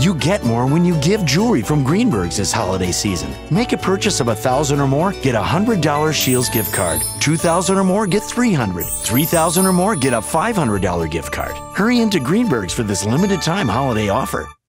You get more when you give jewelry from Greenberg's this holiday season. Make a purchase of $1,000 or more, get a $100 Scheels Gift Card. $2,000 or more, get $300. $3,000 or more, get a $500 gift card. Hurry into Greenberg's for this limited time holiday offer.